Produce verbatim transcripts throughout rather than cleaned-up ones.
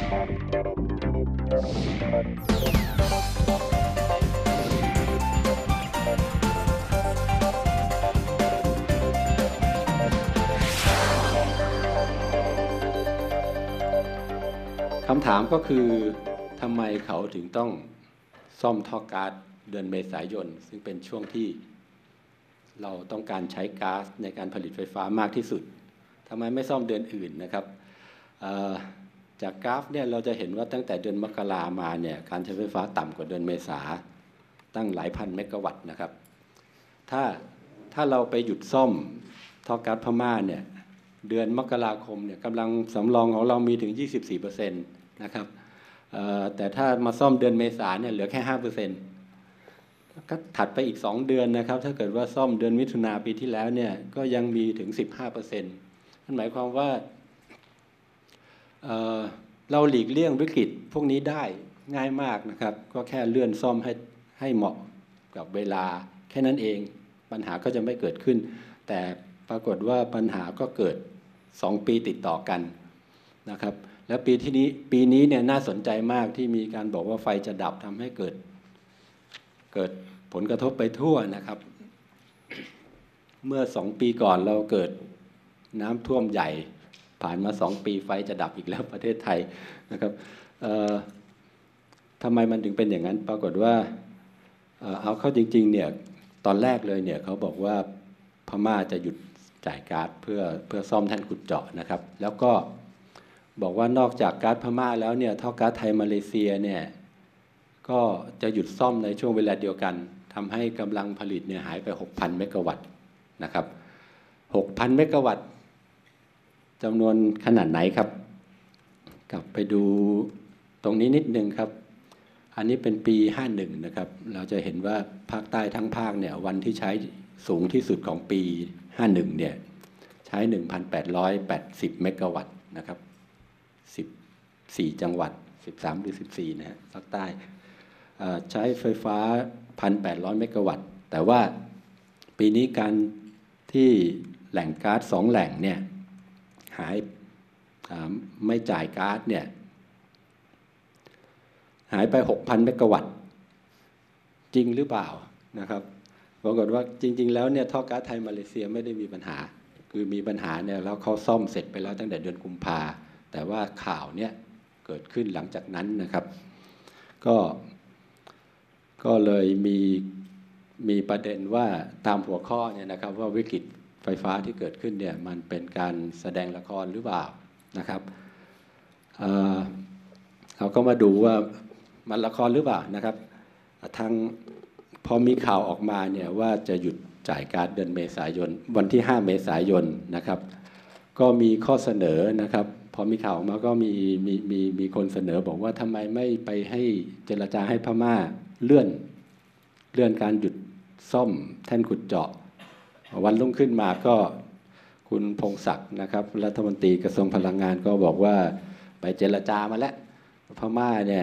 คำถามก็คือทำไมเขาถึงต้องซ่อมท่อก๊าซเดือนเมษายนซึ่งเป็นช่วงที่เราต้องการใช้ก๊าซในการผลิตไฟฟ้ามากที่สุดทำไมไม่ซ่อมเดือนอื่นนะครับจากกราฟเนี่ยเราจะเห็นว่าตั้งแต่เดือนมกรามาเนี่ยการใช้ไฟฟ้าต่ำกว่าเดือนเมษาตั้งหลายพันเมกะวัตต์นะครับถ้าถ้าเราไปหยุดซ่อมท่อก๊าซพม่าเนี่ยเดือนมกราคมเนี่ยกำลังสำรองของเรามีถึง ยี่สิบสี่เปอร์เซ็นต์ นะครับแต่ถ้ามาซ่อมเดือนเมษาเนี่ยเหลือแค่ ห้าเปอร์เซ็นต์ ก็ถัดไปอีกสองเดือนนะครับถ้าเกิดว่าซ่อมเดือนมิถุนาปีที่แล้วเนี่ยก็ยังมีถึง สิบห้าเปอร์เซ็นต์ นั่นหมายความว่า เอ่อ เราหลีกเลี่ยงวิกฤตพวกนี้ได้ง่ายมากนะครับก็แค่เลื่อนซ่อมให้ให้เหมาะกับเวลาแค่นั้นเองปัญหาก็จะไม่เกิดขึ้นแต่ปรากฏว่าปัญหาก็เกิดสองปีติดต่อกันนะครับแล้วปีที่นี้ปีนี้เนี่ยน่าสนใจมากที่มีการบอกว่าไฟจะดับทำให้เกิดเกิดผลกระทบไปทั่วนะครับเมื่อสองปีก่อนเราเกิดน้ำท่วมใหญ่ผ่านมาสองปีไฟจะดับอีกแล้วประเทศไทยนะครับทำไมมันถึงเป็นอย่างนั้นปรากฏว่าเอาเข้าจริงๆเนี่ยตอนแรกเลยเนี่ยเขาบอกว่าพม่าจะหยุดจ่ายก๊าซเพื่อเพื่อซ่อมแท่นขุดเจาะนะครับแล้วก็บอกว่านอกจากก๊าซพม่าแล้วเนี่ยท่อก๊าซไทยมาเลเซียเนี่ยก็จะหยุดซ่อมในช่วงเวลาเดียวกันทำให้กำลังผลิตเนี่ยหายไป หกพัน เมกะวัตต์นะครับ หกพัน เมกะวัตต์จำนวนขนาดไหนครับกลับไปดูตรงนี้นิดนึงครับอันนี้เป็นปีห้าสิบเอ็ดนะครับเราจะเห็นว่าภาคใต้ทั้งภาคเนี่ยวันที่ใช้สูงที่สุดของปีห้าสิบเอ็ดเนี่ยใช้ หนึ่งพันแปดร้อยแปดสิบ เมกะวัตต์นะครับสิบสี่จังหวัดสิบสามหรือสิบสี่นะฮะภาคใต้ใช้ไฟฟ้า หนึ่งพันแปดร้อย เมกะวัตต์แต่ว่าปีนี้การที่แหล่งก๊าซสองแหล่งเนี่ยหายไม่จ่ายก๊าซเนี่ยหายไป หกพัน เมกะวัตต์จริงหรือเปล่านะครับปรากฏว่าจริงๆแล้วเนี่ยท่อก๊าซไทยมาเลเซียไม่ได้มีปัญหาคือมีปัญหาเนี่ยแล้วเขาซ่อมเสร็จไปแล้วตั้งแต่เดือนกุมภาแต่ว่าข่าวเนี่ยเกิดขึ้นหลังจากนั้นนะครับก็ก็เลยมีมีประเด็นว่าตามหัวข้อเนี่ยนะครับว่าวิกฤตไฟฟ้าที่เกิดขึ้นเนี่ยมันเป็นการแสดงละครหรือเปล่านะครับ เอ่อ เขาก็มาดูว่ามันละครหรือเปล่านะครับทางพอมีข่าวออกมาเนี่ยว่าจะหยุดจ่ายก๊าซเดือนเมษายนวันที่ห้าเมษายนนะครับก็มีข้อเสนอนะครับพอมีข่าวออกมาก็มีมีมีมีคนเสนอบอกว่าทำไมไม่ไปให้เจรจาให้พม่าเลื่อนเลื่อนการหยุดซ่อมแท่นขุดเจาะวันรุ่งขึ้นมาก็คุณพงศักดิ์นะครับรัฐมนตรีกระทรวงพลังงานก็บอกว่าไปเจรจามาแล้วพม่าเนี่ย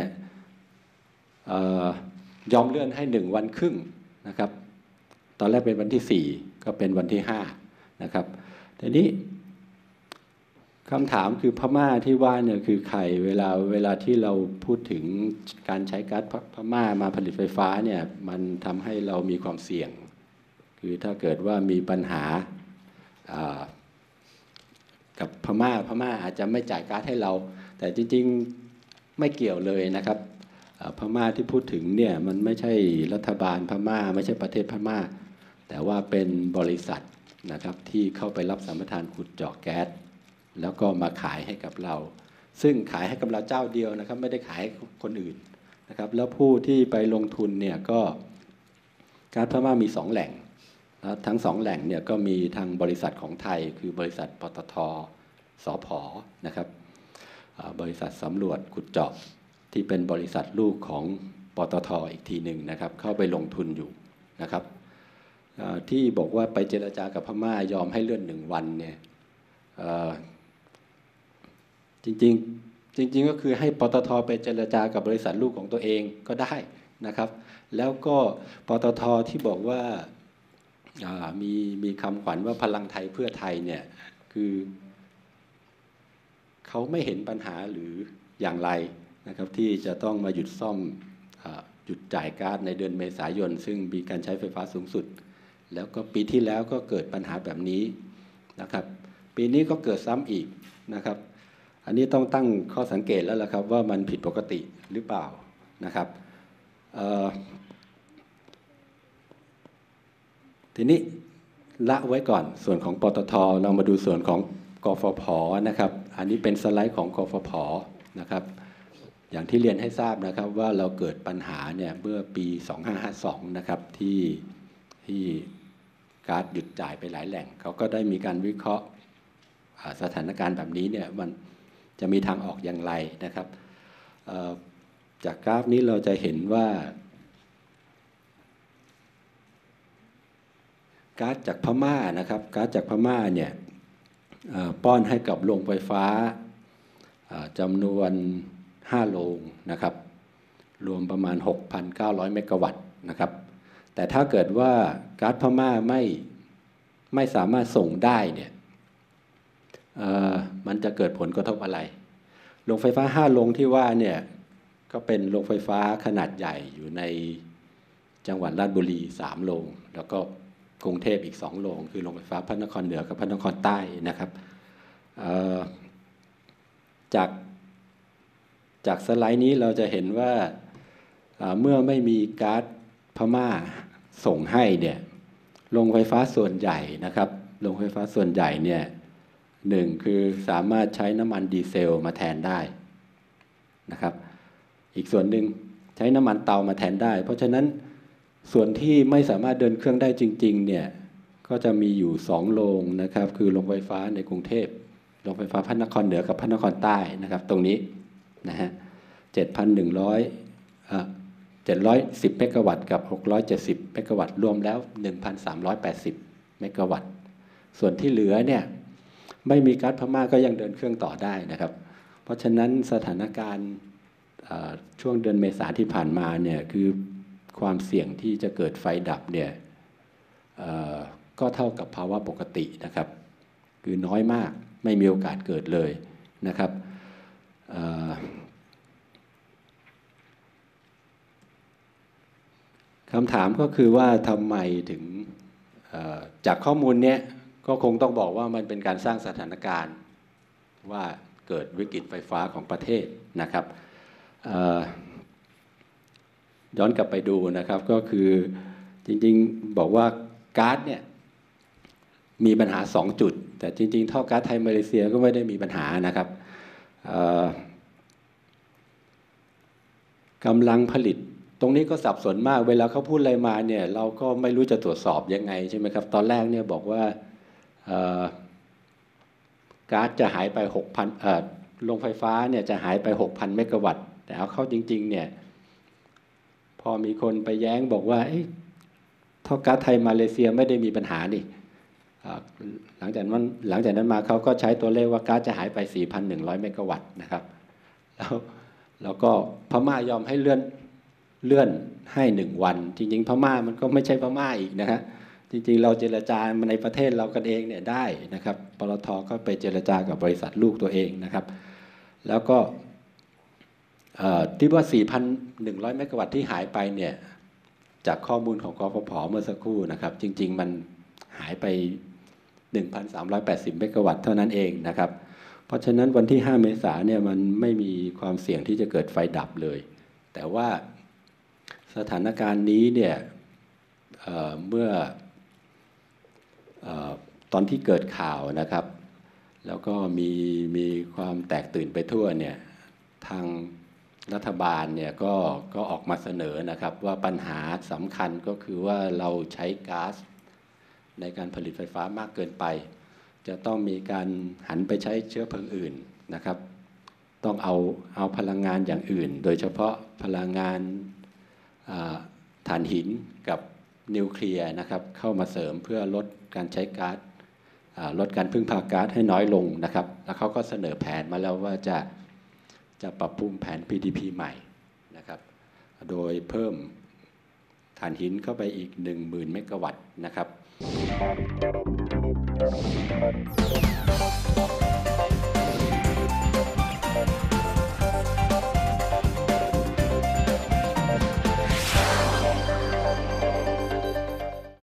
ยอมเลื่อนให้หนึ่งวันครึ่งนะครับตอนแรกเป็นวันที่สี่ก็เป็นวันที่ห้านะครับทีนี้คำถามคือพม่าที่ว่าเนี่ยคือใครเวลาเวลาที่เราพูดถึงการใช้ก๊าซพม่ามาผลิตไฟฟ้าเนี่ยมันทำให้เรามีความเสี่ยงคือถ้าเกิดว่ามีปัญหากับพม่าพม่าอาจจะไม่จ่ายก๊าซให้เราแต่จริงๆไม่เกี่ยวเลยนะครับพม่าที่พูดถึงเนี่ยมันไม่ใช่รัฐบาลพม่าไม่ใช่ประเทศพม่าแต่ว่าเป็นบริษัทนะครับที่เข้าไปรับสัมปทานขุดเจาะแก๊สแล้วก็มาขายให้กับเราซึ่งขายให้กับเราเจ้าเดียวนะครับไม่ได้ขายให้คนอื่นนะครับแล้วผู้ที่ไปลงทุนเนี่ยก็ก๊าซพม่ามีสองแหล่งทั้งสองแหล่งเนี่ยก็มีทางบริษัทของไทยคือบริษัทปตท.สผ.นะครับบริษัทสำรวจขุดเจาะที่เป็นบริษัทลูกของปตท.อีกทีหนึ่งนะครับเข้าไปลงทุนอยู่นะครับที่บอกว่าไปเจรจากับพม่ายอมให้เลื่อนหนึ่งวันเนี่ยจริงๆจริงๆก็คือให้ปตท.ไปเจรจากับบริษัทลูกของตัวเองก็ได้นะครับแล้วก็ปตท.ที่บอกว่ามีมีคำขวัญว่าพลังไทยเพื่อไทยเนี่ยคือเขาไม่เห็นปัญหาหรืออย่างไรนะครับที่จะต้องมาหยุดซ่อมหยุดจ่ายก๊าซในเดือนเมษายนซึ่งมีการใช้ไฟฟ้าสูงสุดแล้วก็ปีที่แล้วก็เกิดปัญหาแบบนี้นะครับปีนี้ก็เกิดซ้ำอีกนะครับอันนี้ต้องตั้งข้อสังเกตแล้วล่ะครับว่ามันผิดปกติหรือเปล่านะครับทีนี้ละไว้ก่อนส่วนของปตท.เรามาดูส่วนของกฟผ.นะครับอันนี้เป็นสไลด์ของกฟผ.นะครับอย่างที่เรียนให้ทราบนะครับว่าเราเกิดปัญหาเนี่ยเมื่อปีสองพันห้าร้อยห้าสิบสองนะครับที่ที่ก๊าซหยุดจ่ายไปหลายแหล่งเขาก็ได้มีการวิเคราะห์สถานการณ์แบบนี้เนี่ยมันจะมีทางออกอย่างไรนะครับจากกราฟนี้เราจะเห็นว่าก๊าซจากพม่านะครับก๊าซจากพม่าเนี่ยป้อนให้กับโรงไฟฟ้าจำนวนห้าโรงนะครับรวมประมาณ หกพันเก้าร้อย เมกะวัตต์นะครับแต่ถ้าเกิดว่าก๊าซพม่าไม่ไม่สามารถส่งได้เนี่ยมันจะเกิดผลกระทบอะไรโรงไฟฟ้าห้าโรงที่ว่าเนี่ยก็เป็นโรงไฟฟ้าขนาดใหญ่อยู่ในจังหวัดราชบุรีสามโรงแล้วก็กรุงเทพอีกสองโรงคือโรงไฟฟ้าพระนครเหนือกับพระนครใต้นะครับจากจากสไลด์นี้เราจะเห็นว่าเมื่อไม่มีก๊าซพม่าส่งให้เนี่ยโรงไฟฟ้าส่วนใหญ่นะครับโรงไฟฟ้าส่วนใหญ่เนี่ยหนึ่งคือสามารถใช้น้ำมันดีเซลมาแทนได้นะครับอีกส่วนหนึ่งใช้น้ำมันเตามาแทนได้เพราะฉะนั้นส่วนที่ไม่สามารถเดินเครื่องได้จริงๆเนี่ยก็จะมีอยู่สองโรงนะครับคือโรงไฟฟ้าในกรุงเทพโรงไฟฟ้าพระนครเหนือกับพระนครใต้นะครับตรงนี้นะฮะ เจ็ดพันหนึ่งร้อย อ่าเจ็ดร้อยสิบ เมกะวัตต์กับหกร้อยเจ็ดสิบเมกะวัตต์รวมแล้ว หนึ่งพันสามร้อยแปดสิบ เมกะวัตต์ส่วนที่เหลือเนี่ยไม่มีก๊าซพม่าก็ยังเดินเครื่องต่อได้นะครับเพราะฉะนั้นสถานการณ์ช่วงเดือนเมษาที่ผ่านมาเนี่ยคือความเสี่ยงที่จะเกิดไฟดับเนี่ยก็เท่ากับภาวะปกตินะครับคือน้อยมากไม่มีโอกาสเกิดเลยนะครับคำถามก็คือว่าทำไมถึงจากข้อมูลเนี้ยก็คงต้องบอกว่ามันเป็นการสร้างสถานการณ์ว่าเกิดวิกฤตไฟฟ้าของประเทศนะครับย้อนกลับไปดูนะครับก็คือจริงๆบอกว่าก๊าซเนี่ยมีปัญหาสองจุดแต่จริงๆท่อก๊าซไทยมาเลเซียก็ไม่ได้มีปัญหานะครับกำลังผลิตตรงนี้ก็สับสนมากเวลาเขาพูดอะไรมาเนี่ยเราก็ไม่รู้จะตรวจสอบยังไงใช่ไหมครับตอนแรกเนี่ยบอกว่าก๊าซจะหายไป หกพัน เอ่อโรงไฟฟ้าเนี่ยจะหายไป หกพัน เมกะวัตต์แต่เอาเข้าจริงๆเนี่ยพอมีคนไปแย้งบอกว่าท่อก๊าซไทยมาเลเซียไม่ได้มีปัญหานี่หลังจากนั้นหลังจากนั้นมาเขาก็ใช้ตัวเลขว่าก๊าซจะหายไป สี่พันหนึ่งร้อย เมกะวัตต์นะครับแล้วแล้วก็พม่ายอมให้เลื่อนเลื่อนให้หนึ่งวันจริงๆพม่ามันก็ไม่ใช่พม่าอีกนะฮะจริงๆเราเจรจาในประเทศเรากันเองเนี่ยได้นะครับปตท.ก็ไปเจรจากับบริษัทลูกตัวเองนะครับแล้วก็ที่ว่า สี่พันหนึ่งร้อย เมกะวัตต์ที่หายไปเนี่ยจากข้อมูลของกฟผ.เมื่อสักครู่นะครับจริงๆมันหายไป หนึ่งพันสามร้อยแปดสิบ เมกะวัตต์เท่านั้นเองนะครับเพราะฉะนั้นวันที่ห้าเมษายนเนี่ยมันไม่มีความเสี่ยงที่จะเกิดไฟดับเลยแต่ว่าสถานการณ์นี้เนี่ยเอ่อเมื่อเอ่อตอนที่เกิดข่าวนะครับแล้วก็มีมีความแตกตื่นไปทั่วเนี่ยทางรัฐบาลเนี่ยก็ก็ออกมาเสนอนะครับว่าปัญหาสำคัญก็คือว่าเราใช้ก๊าซในการผลิตไฟฟ้ามากเกินไปจะต้องมีการหันไปใช้เชื้อเพลิงอื่นนะครับต้องเอาเอาพลังงานอย่างอื่นโดยเฉพาะพลังงานถ่านหินกับนิวเคลียร์นะครับเข้ามาเสริมเพื่อลดการใช้ก๊าซลดการพึ่งพาก๊าซให้น้อยลงนะครับแล้วเขาก็เสนอแผนมาแล้วว่าจะจะปรับปรุงแผน พี ดี พี ใหม่นะครับโดยเพิ่มถ่านหินเข้าไปอีก หนึ่งหมื่น เมกะวัตต์นะครับ